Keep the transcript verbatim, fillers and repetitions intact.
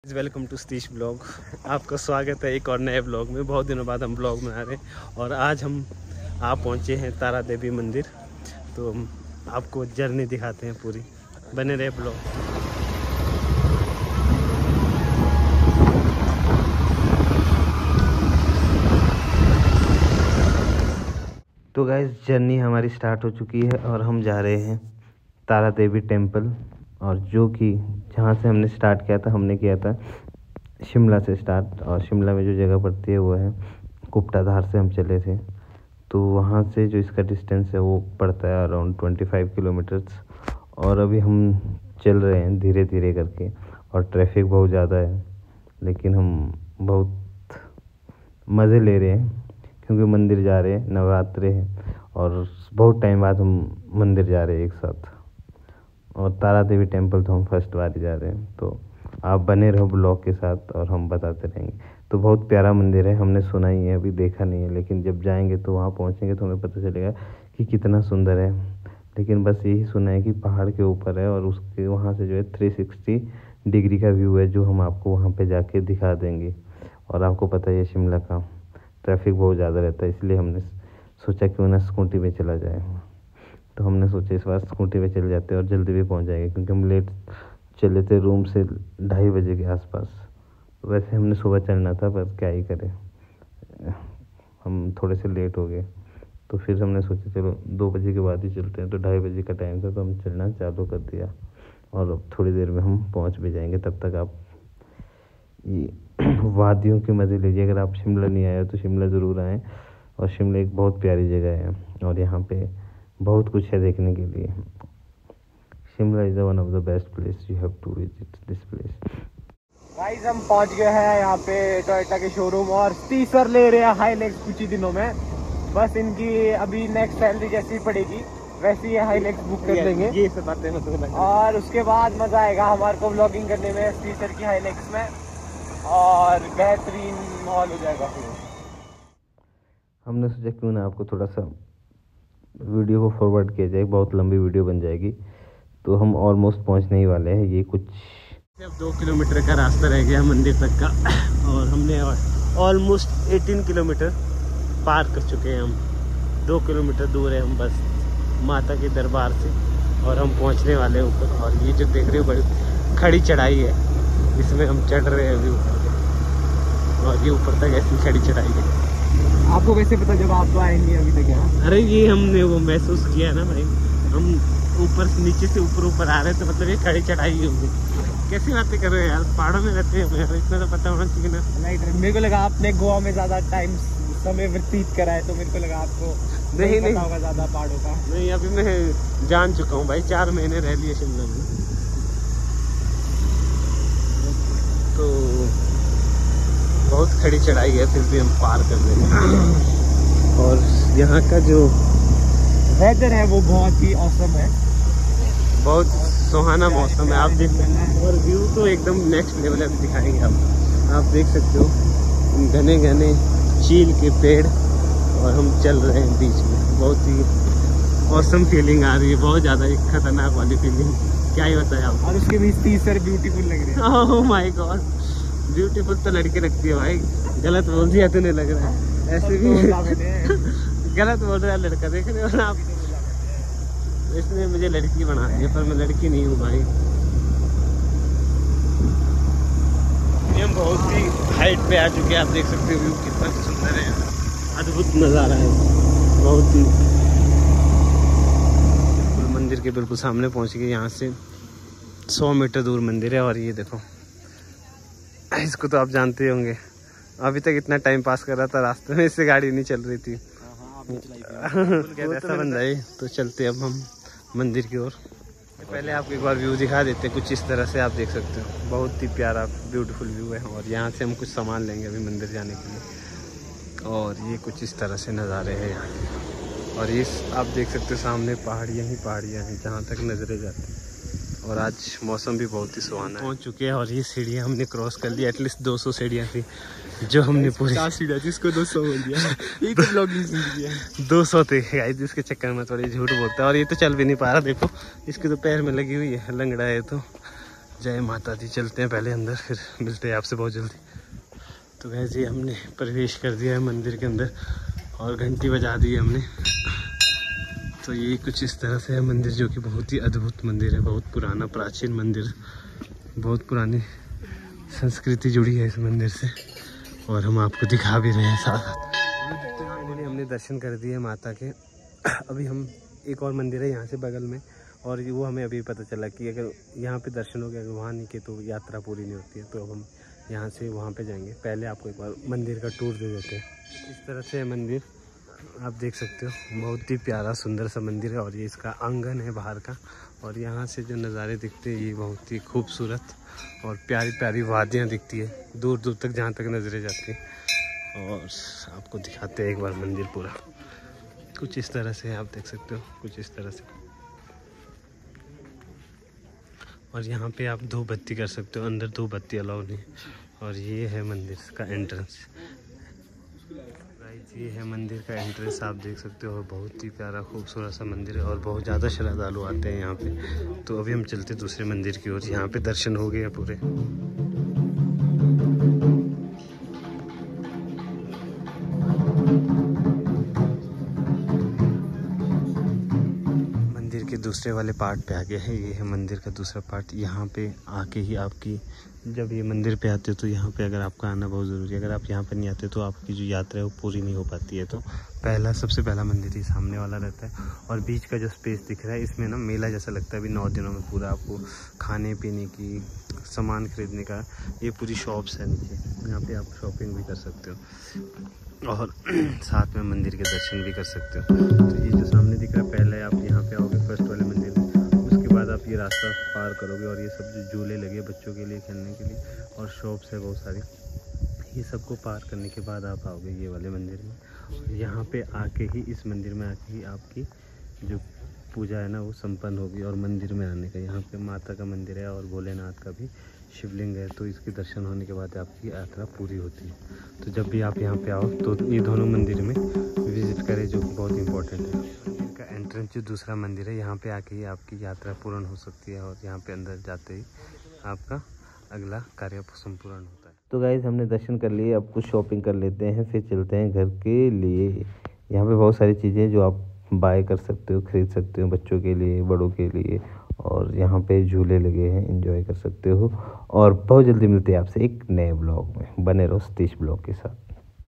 Welcome to Satish blog. आपका स्वागत है एक और नए ब्लॉग में। बहुत दिनों बाद हम ब्लॉग बना रहे हैं और आज हम आप पहुंचे हैं तारा देवी मंदिर। तो हम आपको जर्नी दिखाते हैं पूरी, बने रहे ब्लॉग। तो गाइस जर्नी हमारी स्टार्ट हो चुकी है और हम जा रहे हैं तारा देवी टेम्पल, और जो कि जहाँ से हमने स्टार्ट किया था, हमने किया था शिमला से स्टार्ट, और शिमला में जो जगह पड़ती है वो है कुपटाधार से हम चले थे। तो वहाँ से जो इसका डिस्टेंस है वो पड़ता है अराउंड ट्वेंटी फाइव किलोमीटर्स। और अभी हम चल रहे हैं धीरे धीरे करके, और ट्रैफिक बहुत ज़्यादा है, लेकिन हम बहुत मज़े ले रहे हैं क्योंकि मंदिर जा रहे हैं, नवरात्रे हैं और बहुत टाइम बाद हम मंदिर जा रहे हैं एक साथ। और तारा देवी टेम्पल तो हम फर्स्ट बार ही जा रहे हैं। तो आप बने रहो ब्लॉग के साथ और हम बताते रहेंगे। तो बहुत प्यारा मंदिर है, हमने सुना ही है, अभी देखा नहीं है, लेकिन जब जाएंगे तो वहाँ पहुँचेंगे तो हमें पता चलेगा कि कितना सुंदर है। लेकिन बस यही सुना है कि पहाड़ के ऊपर है और उसके वहाँ से जो है थ्री सिक्सटी डिग्री का व्यू है, जो हम आपको वहाँ पे जाके दिखा देंगे। और आपको पता है शिमला का ट्रैफिक बहुत ज़्यादा रहता है, इसलिए हमने सोचा क्यों ना स्कूटी पे चला जाए। तो हमने सोचा इस बार स्कूटी पे चले जाते और जल्दी भी पहुंच जाएंगे, क्योंकि हम लेट चले थे रूम से ढाई बजे के आसपास। वैसे हमने सुबह चलना था, पर क्या ही करें, हम थोड़े से लेट हो गए। तो फिर हमने सोचा चलो दो बजे के बाद ही चलते हैं। तो ढाई बजे का टाइम था, तो हम चलना चालू कर दिया और अब थोड़ी देर में हम पहुँच भी जाएंगे। तब तक आप ये वादियों के मज़े लीजिए। अगर आप शिमला नहीं आए हो तो शिमला ज़रूर आएँ, और शिमला एक बहुत प्यारी जगह है और यहाँ पे बहुत कुछ है देखने के लिए। Shimla is one of the best place, you have to visit this place. Guys हम पहुंच गए हैं यहाँ पे टोयोटा के शोरूम, और तीस सर ले रहे हैं हाईलेक्स कुछ ही दिनों में। बस इनकी अभी नेक्स्ट सैलरी जैसी पड़ेगी वैसे ही हाईलेक्स बुक कर देंगे, ये सब बातें मतलब। और उसके बाद मजा आएगा हमारे को व्लॉगिंग करने में तीस सर की हाईलेक्स में, और बेहतरीन माहौल हो जाएगा। फिर हमने सोचा क्यों ना आपको थोड़ा सा वीडियो को फॉरवर्ड किया जाए, बहुत लंबी वीडियो बन जाएगी। तो हम ऑलमोस्ट पहुंचने ही वाले हैं। ये कुछ अब दो किलोमीटर का रास्ता रह गया मंदिर तक का, और हमने ऑलमोस्ट अठारह किलोमीटर पार कर चुके हैं। हम दो किलोमीटर दूर है हम बस माता के दरबार से, और हम पहुंचने वाले हैं ऊपर। और ये जो देख रहे हो बड़ी खड़ी चढ़ाई है, इसमें हम चढ़ रहे हैं अभी ऊपर, और ये ऊपर तक ऐसी खड़ी चढ़ाई है। आपको कैसे पता जब आप तो आएंगे अभी तक यहाँ? अरे ये हमने वो महसूस किया ना भाई, हम ऊपर से नीचे से ऊपर ऊपर आ रहे थे, मतलब ये खड़ी चढ़ाई होगी। कैसी बातें कर रहे हो यार, पहाड़ों में रहते हैं, इतना तो पता होना चाहिए ना। राइट, मेरे को लगा आपने गोवा में ज्यादा टाइम समय व्यतीत करा है, तो मेरे को लगा आपको नहीं नहीं होगा ज्यादा पहाड़ों का। नहीं, अभी मैं जान चुका हूँ भाई, चार महीने रह लिए शिमला में। तो बहुत खड़ी चढ़ाई है, फिर भी हम पार कर रहे हैं। और यहाँ का जो वेदर है वो बहुत ही औसम है, बहुत सुहाना मौसम है, आप देख सकते हैं। और व्यू तो एकदम नेक्स्ट लेवल है, दिखाएंगे आप आप देख सकते हो घने घने चील के पेड़, और हम चल रहे हैं बीच में। बहुत ही औसम फीलिंग आ रही है, बहुत ज़्यादा एक खतरनाक वाली फीलिंग, क्या ही बताया आप। और उसके बीच तीस सर ब्यूटीफुल लग रहे हैं। ओह माय गॉड, ब्यूटीफुल तो लड़के रखती है भाई, गलत बोल दिया तूने लग रहा है। ऐसे भी गलत बोल रहा है लड़का, देख रहे हो ना आप। इसने मुझे लड़की बना दी, पर मैं लड़की नहीं हूँ भाई। ये हम बहुत ही हाइट पे आ चुके हैं, आप देख सकते हो व्यू कितना सुंदर है, अद्भुत नज़ारा है, बहुत ही। मंदिर के बिल्कुल सामने पहुँच गए, यहाँ से सौ मीटर दूर मंदिर है। और ये देखो, इसको तो आप जानते होंगे, अभी तक इतना टाइम पास कर रहा था रास्ते में, इससे गाड़ी नहीं चल रही थी। ऐसा बन रहा है। तो चलते अब हम मंदिर की ओर। पहले आपको एक बार व्यू दिखा देते हैं, कुछ इस तरह से आप देख सकते हो, बहुत ही प्यारा ब्यूटीफुल व्यू है। और यहाँ से हम कुछ सामान लेंगे अभी मंदिर जाने के लिए, और ये कुछ इस तरह से नज़ारे हैं यहाँ के। और ये आप देख सकते हो सामने पहाड़ियाँ ही पहाड़ियाँ हैं जहाँ तक नजरें जाती हैं। और आज मौसम भी बहुत ही सुहाना है। पहुँच चुके हैं, और ये सीढ़ियाँ हमने क्रॉस कर ली, एटलीस्ट दो सौ सीढ़ियाँ थी जो हमने पूरी सीढ़ियाँ, जिसको दो सौ बोल दिया। ये तो ब्लॉगिंग जिंदगी है। दो सौ थे गाइस, जिसके चक्कर में थोड़ी झूठ बोलता है। और ये तो चल भी नहीं पा रहा, देखो इसके तो पैर में लगी हुई है, लंगड़ा है तो जय माता दी। चलते हैं पहले अंदर, फिर मिलते हैं आपसे बहुत जल्दी। तो वैसे ही हमने प्रवेश कर दिया है मंदिर के अंदर और घंटी बजा दी है हमने। तो ये कुछ इस तरह से है मंदिर, जो कि बहुत ही अद्भुत मंदिर है, बहुत पुराना प्राचीन मंदिर, बहुत पुरानी संस्कृति जुड़ी है इस मंदिर से और हम आपको दिखा भी रहे हैं साथ साथ। हमने दर्शन कर दिए माता के। अभी हम एक और मंदिर है यहाँ से बगल में, और वो हमें अभी पता चला कि अगर यहाँ पे दर्शन हो गया, अगर वहाँ नहीं किए तो यात्रा पूरी नहीं होती है। तो अब हम यहाँ से वहाँ पे जाएंगे। पहले आपको एक बार मंदिर का टूर दे देते हैं। इस तरह से है मंदिर, आप देख सकते हो, बहुत ही प्यारा सुंदर सा मंदिर है। और ये इसका आंगन है बाहर का, और यहाँ से जो नज़ारे दिखते हैं ये बहुत ही खूबसूरत और प्यारी प्यारी वादियाँ दिखती है दूर दूर तक, जहाँ तक नज़रें जाती हैं। और आपको दिखाते हैं एक बार मंदिर पूरा। कुछ इस तरह से आप देख सकते हो, कुछ इस तरह से। और यहाँ पे आप धूप बत्ती कर सकते हो, अंदर धूप बत्ती अलाउ नहीं। और ये है मंदिर का एंट्रेंस, गाइस ये है मंदिर का एंट्रेंस, आप देख सकते हो। बहुत ही प्यारा खूबसूरत सा मंदिर है और बहुत ज़्यादा श्रद्धालु आते हैं यहाँ पे। तो अभी हम चलते दूसरे मंदिर की ओर। यहाँ पे दर्शन हो गए पूरे। मंदिर के दूसरे वाले पार्ट पे आ गया है। ये है मंदिर का दूसरा पार्ट। यहाँ पे आके ही आपकी, जब ये मंदिर पे आते हो तो यहाँ पे अगर आपका आना बहुत ज़रूरी है। अगर आप यहाँ पे नहीं आते तो आपकी जो यात्रा है वो पूरी नहीं हो पाती है। तो पहला, सबसे पहला मंदिर ही सामने वाला रहता है। और बीच का जो स्पेस दिख रहा है, इसमें ना मेला जैसा लगता है। अभी नौ दिनों में पूरा आपको खाने पीने की, सामान खरीदने का, ये पूरी शॉप्स है नीचे। यहाँ पे आप शॉपिंग भी कर सकते हो और साथ में मंदिर के दर्शन भी कर सकते हो। तो ये जो सामने दिख रहा है, पहले आप यहाँ पे आओगे फर्स्ट वाले मंदिर में, उसके बाद आप ये रास्ता पार करोगे और ये सब जो झूले लगे बच्चों के लिए खेलने के लिए और शॉप्स है बहुत सारी, ये सबको पार करने के बाद आप आओगे ये वाले मंदिर में। यहाँ पे आके ही, इस मंदिर में आके ही आपकी जो पूजा है ना वो संपन्न होगी। और मंदिर में आने का, यहाँ पे माता का मंदिर है और भोलेनाथ का भी शिवलिंग है। तो इसके दर्शन होने के बाद आपकी यात्रा पूरी होती है। तो जब भी आप यहाँ पे आओ तो ये दोनों मंदिर में विज़िट करें, जो कि बहुत इंपॉर्टेंट है। मंदिर का एंट्रेंस जो दूसरा मंदिर है, यहाँ पे आके ही आपकी यात्रा पूर्ण हो सकती है और यहाँ पे अंदर जाते ही आपका अगला कार्य संपूर्ण होता है। तो गाइस हमने दर्शन कर लिए, अब कुछ शॉपिंग कर लेते हैं, फिर चलते हैं घर के लिए। यहाँ पे बहुत सारी चीज़ें जो आप बाय कर सकते हो, खरीद सकते हो, बच्चों के लिए, बड़ों के लिए। और यहाँ पे झूले लगे हैं, एंजॉय कर सकते हो। और बहुत जल्दी मिलते हैं आपसे एक नए ब्लॉग में। बने रहो सतीश ब्लॉग के साथ।